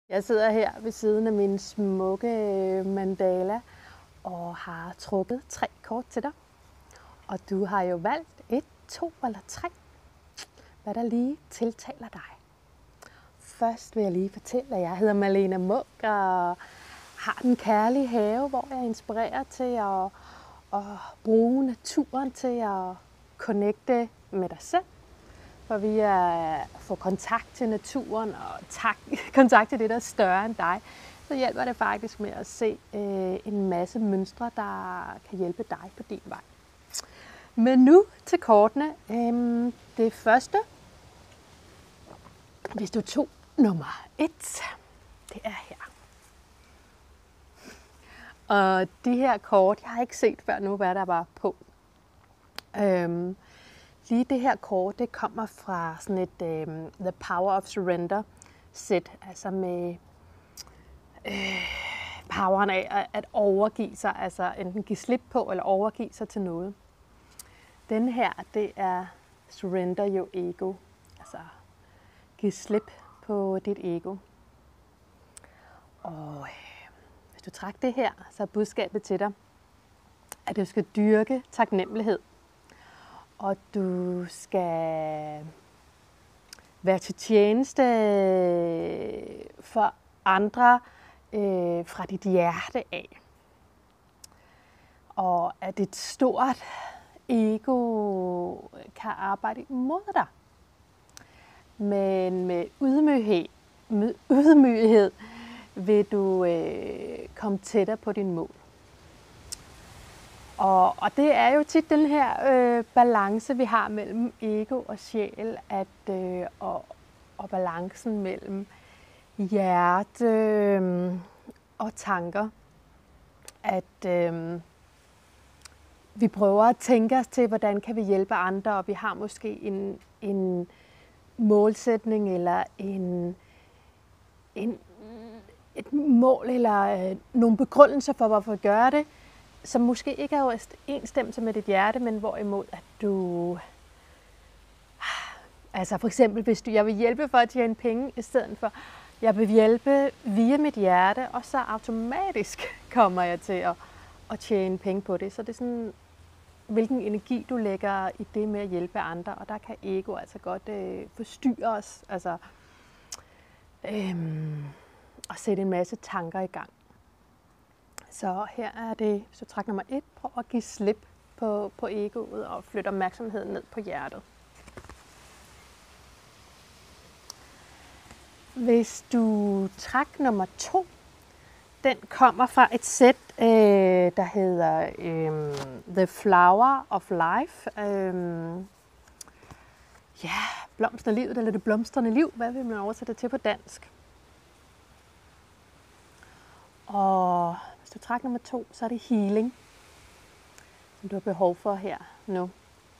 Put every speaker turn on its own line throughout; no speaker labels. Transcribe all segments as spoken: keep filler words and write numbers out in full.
Jeg sidder her ved siden af min smukke mandala og har trukket tre kort til dig. Og du har jo valgt et, to eller tre, hvad der lige tiltaler dig. Først vil jeg lige fortælle, at jeg hedder Malene Munk og har den kærlige have, hvor jeg inspirerer til at, at bruge naturen til at connecte med dig selv. For vi at få kontakt til naturen og tak, kontakt til det, der er større end dig, så hjælper det faktisk med at se øh, en masse mønstre, der kan hjælpe dig på din vej. Men nu til kortene. Øh, det første, hvis du tog nummer et, det er her. Og de her kort, jeg har ikke set før nu, hvad der var på. Øh, Lige det her kort, det kommer fra sådan et um, The Power of Surrender sæt, altså med øh, poweren af at, at overgive sig, altså enten give slip på eller overgive sig til noget. Den her, det er Surrender Your Ego, altså give slip på dit ego. Og øh, hvis du trækker det her, så er budskabet til dig, at du skal dyrke taknemmelighed. Og du skal være til tjeneste for andre øh, fra dit hjerte af. Og at dit stort ego kan arbejde imod dig. Men med ydmyghed, med ydmyghed vil du øh, komme tættere på din mål. Og, og det er jo tit den her øh, balance, vi har mellem ego og sjæl, at, øh, og, og balancen mellem hjerte øh, og tanker. At øh, vi prøver at tænke os til, hvordan kan vi hjælpe andre, og vi har måske en, en målsætning eller en, en, et mål eller øh, nogle begrundelser for, hvorfor vi gør det, som måske ikke er overensstemmelse med dit hjerte, men hvorimod at du... Altså for eksempel, hvis du, jeg vil hjælpe for at tjene penge, i stedet for, jeg vil hjælpe via mit hjerte, og så automatisk kommer jeg til at, at tjene penge på det. Så det er sådan, hvilken energi du lægger i det med at hjælpe andre, og der kan ego altså godt øh, forstyrre os, altså øhm, og sætte en masse tanker i gang. Så her er det, så træk nummer et, prøv at give slip på, på egoet og flytte opmærksomheden ned på hjertet. Hvis du træk nummer to, den kommer fra et sæt, øh, der hedder øh, The Flower of Life. Øh, ja, blomsterne livet, eller det blomstrende liv, hvad vil man oversætte til på dansk? Og hvis du trækker nummer to, så er det healing, som du har behov for her nu.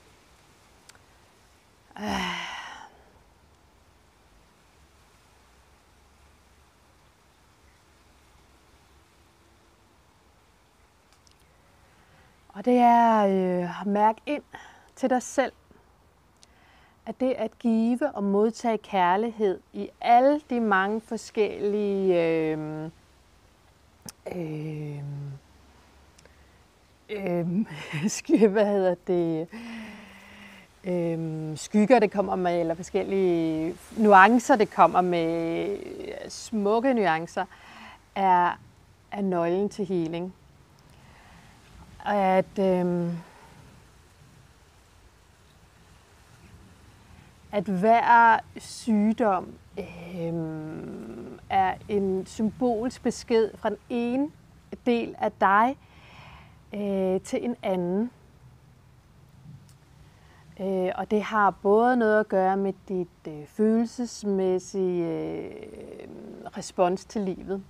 Og det er øh, at mærke ind til dig selv, at det at give og modtage kærlighed i alle de mange forskellige øh, Øh, øh, hvad hedder det? Øh, skygger, det kommer med, eller forskellige nuancer, det kommer med, smukke nuancer, er, er nøglen til healing. Og at, øh, at hver sygdom øh, er en symbolsk besked fra den ene del af dig øh, til en anden. Øh, og det har både noget at gøre med dit øh, følelsesmæssige øh, respons til livet.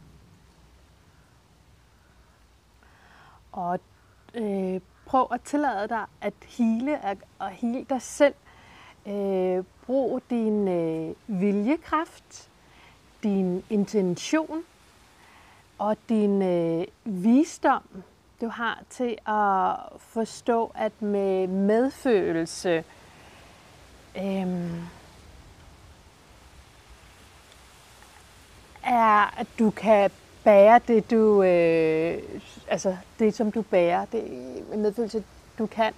Og øh, prøv at tillade dig at hele og hele dig selv. Øh, brug din øh, viljekraft, din intention og din øh, visdom, du har til at forstå, at med medfølelse øh, er, at du kan bære det, du, øh, altså det, som du bærer. Det er en medfølelse, du kan.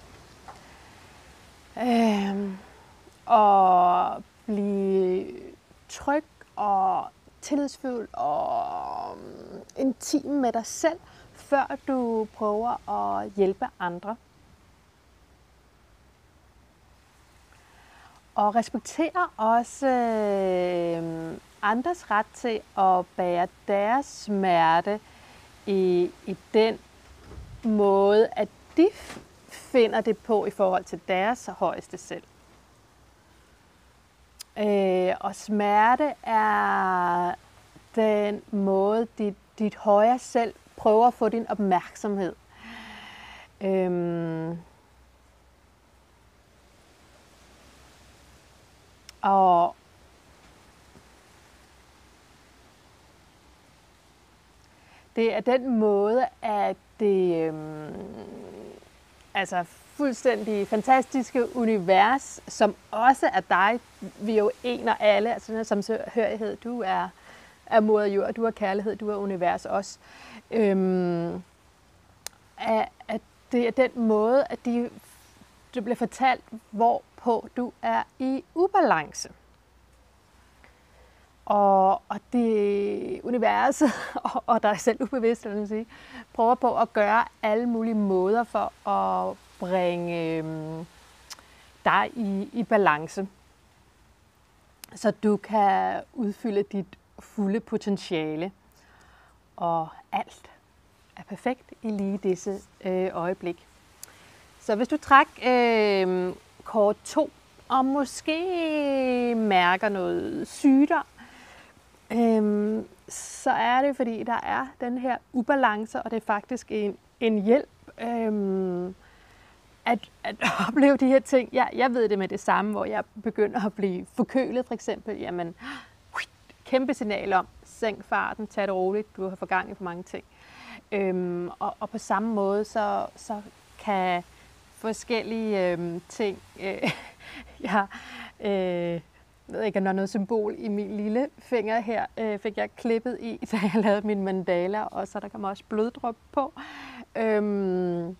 Øh, og blive tryg og tillidsfuld og intim med dig selv, før du prøver at hjælpe andre. Og respektere også øh, andres ret til at bære deres smerte i, i den måde, at de finder det på i forhold til deres højeste selv. Øh, og smerte er den måde, dit, dit højere selv prøver at få din opmærksomhed. Øhm, og det er den måde, at det øhm, altså fuldstændig fantastiske univers, som også er dig, vi er jo en og alle, altså som hørighed, du er, er moder jord, du er kærlighed, du er univers også. Øhm, at, at det er den måde, at de, det bliver fortalt, hvorpå du er i ubalance. Og, og det universet, og, og dig selv ubevidst, vil jeg sige, prøver på at gøre alle mulige måder for at bringe øhm, dig i, i balance. Så du kan udfylde dit fulde potentiale. Og alt er perfekt i lige disse øh, øjeblik. Så hvis du træk øh, kort to, og måske mærker noget sygdom, Øhm, så er det, fordi der er den her ubalance, og det er faktisk en, en hjælp øhm, at, at opleve de her ting. Jeg, jeg ved det med det samme, hvor jeg begynder at blive forkølet for eksempel. Jamen, kæmpe signal om, sænk farten, tag det roligt, du har for gang i for mange ting. Øhm, og, og på samme måde, så, så kan forskellige øhm, ting, øh, ja, øh, jeg ved ikke, om der er noget symbol i min lille finger her, øh, fik jeg klippet i, da jeg lavede min mandala, og så der kommer også bløddrop på. Øhm,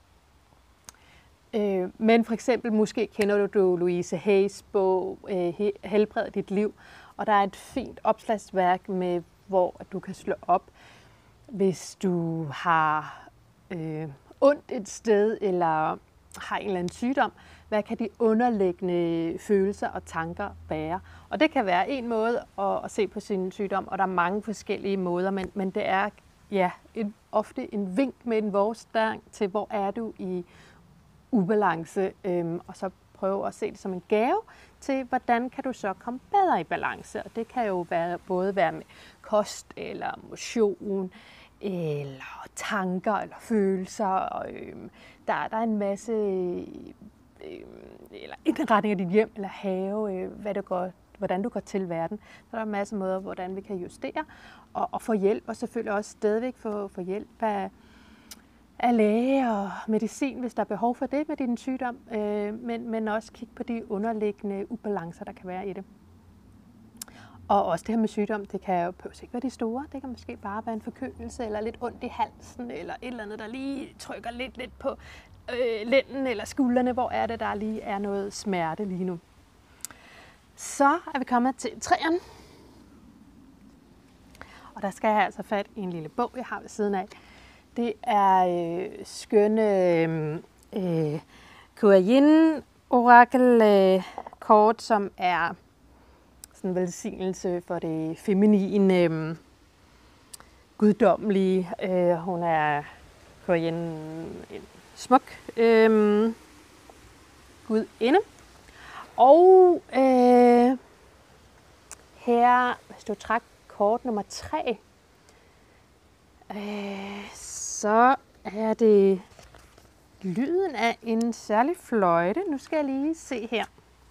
øh, men for eksempel, måske kender du, du Louise Hayes bog, øh, Helbred dit liv, og der er et fint opslagsværk med, hvor du kan slå op, hvis du har øh, ondt et sted, eller har en eller anden sygdom. Hvad kan de underliggende følelser og tanker være? Og det kan være en måde at, at se på sin sygdom, og der er mange forskellige måder, men, men det er ja, en, ofte en vink med en vognstang til, hvor er du i ubalance, øhm, og så prøve at se det som en gave til, hvordan kan du så komme bedre i balance. Og det kan jo være, både være med kost, eller motion, eller tanker, eller følelser. Og, øhm, der, der er en masse eller indretning af dit hjem eller have, hvad du går, hvordan du går til verden. Så der er en masse måder, hvordan vi kan justere og, og få hjælp, og selvfølgelig også stadigvæk få, få hjælp af, af læge og medicin, hvis der er behov for det med din sygdom, øh, men, men også kigge på de underliggende ubalancer, der kan være i det. Og også det her med sygdom, det kan jo ikke være de store, det kan måske bare være en forkølelse, eller lidt ondt i halsen, eller et eller andet, der lige trykker lidt, lidt på øh, lænden eller skuldrene, hvor er det, der lige er noget smerte lige nu. Så er vi kommet til træerne. Og der skal jeg altså fat i en lille bog, jeg har ved siden af. Det er øh, skønne øh, Kuan-Yin-orakel-kort, som er sådan en velsignelse for det feminine, øh, guddommelige. Øh, hun er Kuan, en smuk øh, gudinde. Og øh, her, hvis du trækker kort nummer tre, øh, så er det lyden af en særlig fløjte. Nu skal jeg lige se her.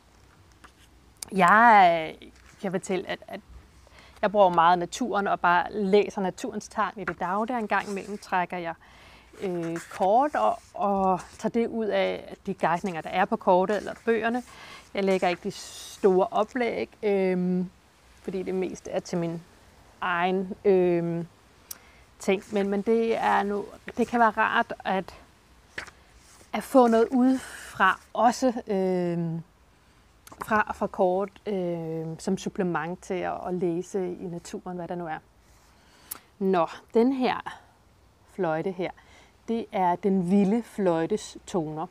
Jeg kan fortælle, at, at jeg bruger meget naturen og bare læser naturens tegn i det daglige. En gang imellem trækker jeg øh, kort og, og tager det ud af de guidninger, der er på kortet eller bøgerne. Jeg lægger ikke de store oplæg, øh, fordi det mest er til min egen øh, ting. Men, men det, er nu, det kan være rart at, at få noget udefra, også øh, fra, fra kort, øh, som supplement til at, at læse i naturen, hvad der nu er. Nå, den her fløjte her, det er den vilde fløjtes toner.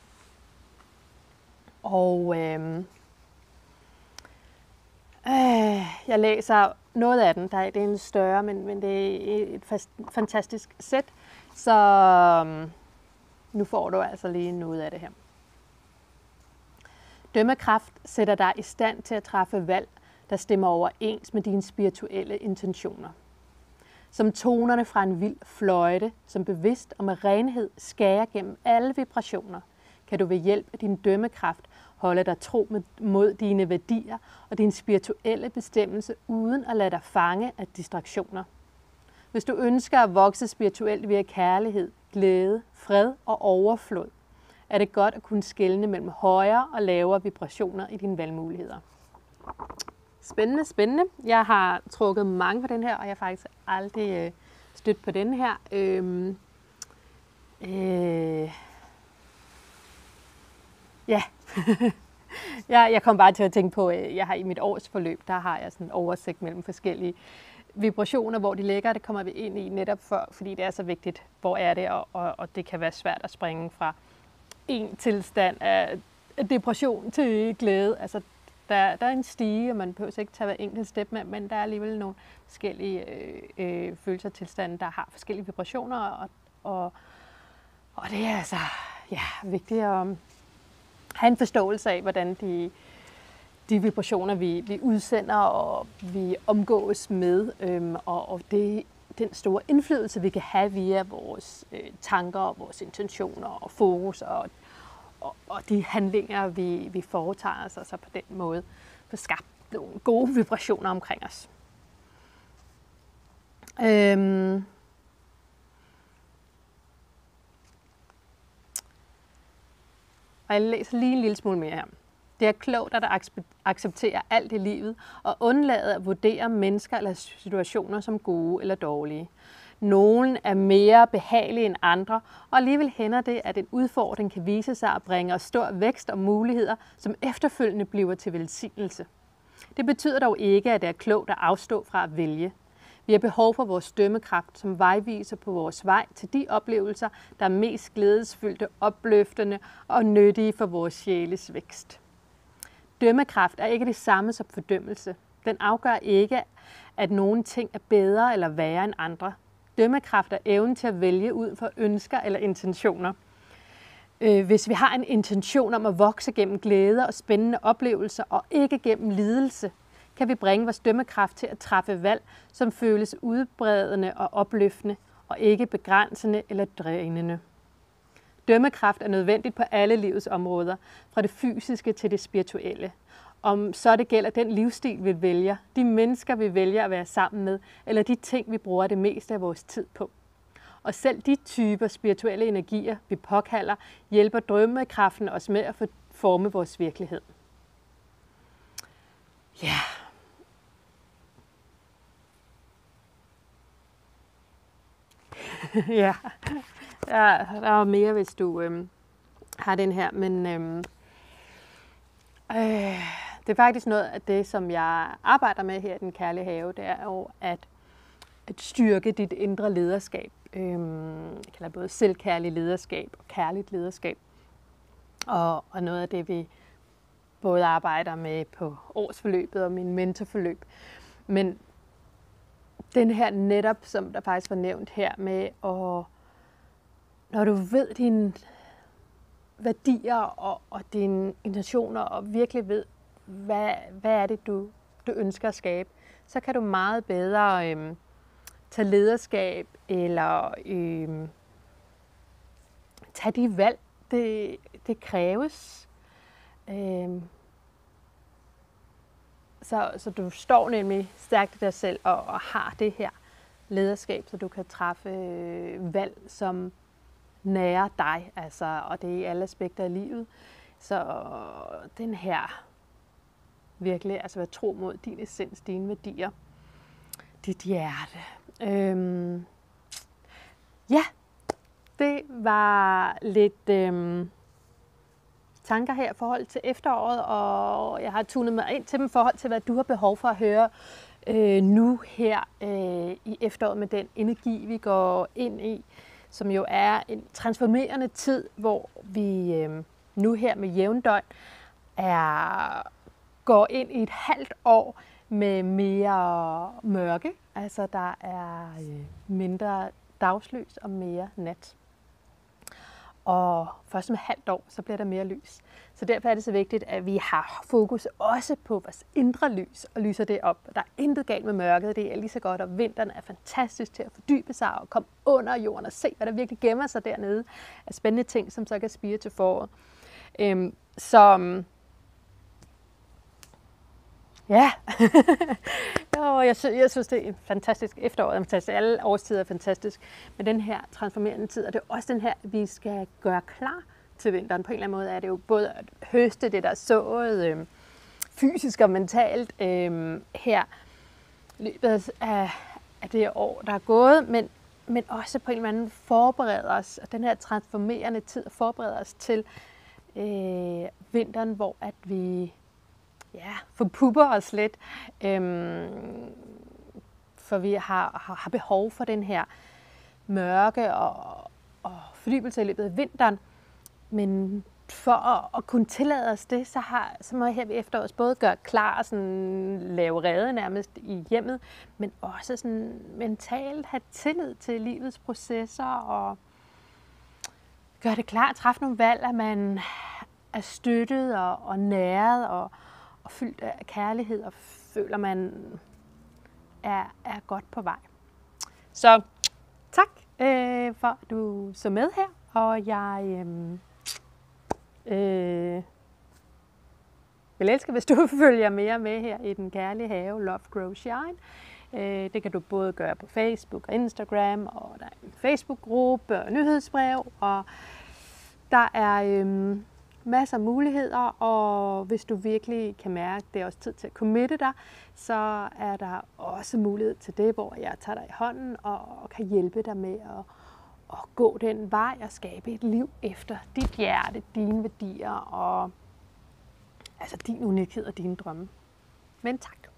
Og øh, øh, jeg læser noget af den, der er, det er en større, men, men det er et fast, fantastisk sæt. Så øh, nu får du altså lige noget af det her. Dømmekraft sætter dig i stand til at træffe valg, der stemmer overens med dine spirituelle intentioner. Som tonerne fra en vild fløjte, som bevidst og med renhed skærer gennem alle vibrationer, kan du ved hjælp af din dømmekraft holde dig tro mod dine værdier og din spirituelle bestemmelse, uden at lade dig fange af distraktioner. Hvis du ønsker at vokse spirituelt via kærlighed, glæde, fred og overflod, er det godt at kunne skelne mellem højere og lavere vibrationer i dine valgmuligheder. Spændende, spændende. Jeg har trukket mange på den her, og jeg har faktisk aldrig øh, stødt på den her. Øhm, øh, ja, jeg, jeg kom bare til at tænke på, at jeg har i mit årsforløb, der har jeg sådan en oversigt mellem forskellige vibrationer, hvor de ligger. Det kommer vi ind i netop for, fordi det er så vigtigt, hvor er det, og, og, og det kan være svært at springe fra en tilstand af depression til glæde. Altså, Der, der er en stige, og man behøver ikke tage hver enkelt step med, men der er alligevel nogle forskellige øh, øh, følelser og tilstande, der har forskellige vibrationer, og, og, og det er altså ja, vigtigt at have en forståelse af, hvordan de, de vibrationer, vi, vi udsender og vi omgås med, øhm, og, og det, den store indflydelse, vi kan have via vores øh, tanker, og vores intentioner og fokus og Og, og de handlinger, vi, vi foretager os, altså på den måde får skabt nogle gode vibrationer omkring os. Øhm. Og jeg læser lige en lille smule mere her. Det er klogt at acceptere alt i livet og undlade at vurdere mennesker eller situationer som gode eller dårlige. Nogle er mere behagelige end andre, og alligevel hænder det, at en udfordring kan vise sig at bringe os stor vækst og muligheder, som efterfølgende bliver til velsignelse. Det betyder dog ikke, at det er klogt at afstå fra at vælge. Vi har behov for vores dømmekraft som vejviser på vores vej til de oplevelser, der er mest glædesfyldte, opløftende og nyttige for vores sjæles vækst. Dømmekraft er ikke det samme som fordømmelse. Den afgør ikke, at nogle ting er bedre eller værre end andre. Dømmekraft er evnen til at vælge ud fra ønsker eller intentioner. Hvis vi har en intention om at vokse gennem glæder og spændende oplevelser og ikke gennem lidelse, kan vi bringe vores dømmekraft til at træffe valg, som føles udbredende og opløftende og ikke begrænsende eller drænende. Dømmekraft er nødvendigt på alle livets områder, fra det fysiske til det spirituelle. Om så det gælder den livsstil, vi vælger, de mennesker, vi vælger at være sammen med, eller de ting, vi bruger det meste af vores tid på. Og selv de typer spirituelle energier, vi påkalder, hjælper drømmekraften os med at forme vores virkelighed. Ja. Ja, der, der er mere, hvis du øhm, har den her, men øhm, øh, det er faktisk noget af det, som jeg arbejder med her i Den Kærlige Have, det er jo at, at styrke dit indre lederskab. Øhm, jeg kalder både selvkærlig lederskab og kærligt lederskab. Og, og noget af det, vi både arbejder med på årsforløbet og min mentorforløb. Men den her netop, som der faktisk var nævnt her med, at når du ved dine værdier og, og dine intentioner, og virkelig ved, hvad, hvad er det, du, du ønsker at skabe, så kan du meget bedre øhm, tage lederskab, eller øhm, tage de valg, det, det kræves. Øhm, så, så du står nemlig stærkt i dig selv og, og har det her lederskab, så du kan træffe øh, valg, som nærer dig, altså, og det er i alle aspekter af livet. Så den her virkelig, altså være tro mod din essens, dine værdier, dit hjerte. Øhm, ja, det var lidt øhm, tanker her i forhold til efteråret, og jeg har tunet mig ind til dem i forhold til, hvad du har behov for at høre øh, nu her øh, i efteråret med den energi, vi går ind i, som jo er en transformerende tid, hvor vi øh, nu her med jævndøgn er, går ind i et halvt år med mere mørke. Altså der er øh, mindre dagslys og mere nat. Og først med halvt år, så bliver der mere lys. Så derfor er det så vigtigt, at vi har fokus også på vores indre lys og lyser det op. Der er intet galt med mørket, det er lige så godt, og vinteren er fantastisk til at fordybe sig og komme under jorden og se, hvad der virkelig gemmer sig dernede af spændende ting, som så kan spire til foråret. Øhm, så ja, jo, jeg, synes, jeg synes, det er en fantastisk efterår, er fantastisk. Alle årstider er fantastisk, men den her transformerende tid, og det er også den her, vi skal gøre klar til vinteren. På en eller anden måde er det jo både at høste det, der er sået øh, fysisk og mentalt øh, her i løbet af, af det år, der er gået, men, men også på en eller anden forberede os, og den her transformerende tid forbereder os til øh, vinteren, hvor at vi ja, forpupper os lidt, øhm, for vi har, har, har behov for den her mørke og, og fordybelse i løbet af vinteren. Men for at, at kunne tillade os det, så, har, så må jeg her ved efteråret både gøre klar og sådan, lave rede nærmest i hjemmet, men også sådan mentalt have tillid til livets processer og gøre det klar at træffe nogle valg, at man er støttet og, og næret og og fyldt af kærlighed, og føler, man er, er godt på vej. Så tak øh, for, at du så med her, og jeg øh, øh, vil elske, hvis du følger mere med her i den kærlige have, Love, Grow, Shine. Øh, det kan du både gøre på Facebook og Instagram, og der er en Facebook-gruppe og nyhedsbrev, og der er Øh, masser af muligheder, og hvis du virkelig kan mærke, at det er også tid til at committe dig, så er der også mulighed til det, hvor jeg tager dig i hånden og kan hjælpe dig med at, at gå den vej og skabe et liv efter dit hjerte, dine værdier og altså din unikhed og dine drømme. Men tak.